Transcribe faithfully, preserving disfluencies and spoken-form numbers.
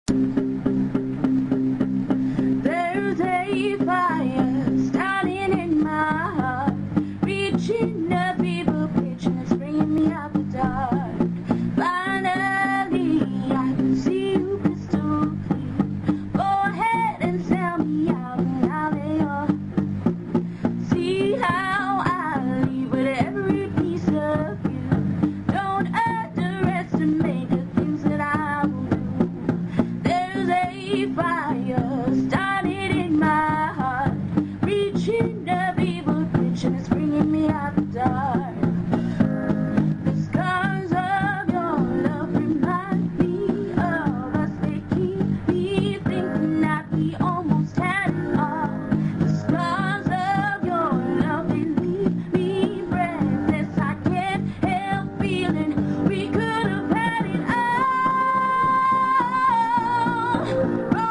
There's a fire starting in my heart, reaching a fever pitch and it's bringing me out the dark. Finally, I can see you crystal clear. Go ahead and sell me out and I'll lay off. See how I leave with every piece of you. Don't underestimate the things that I will do. There's a fire started in my heart, reaching a fever pitch and it's bringing me out the dark. The scars of your love remind me of us. They keep me thinking that we almost had it all. The scars of your love, they leave me breathless. I can't help feeling we could have had it all.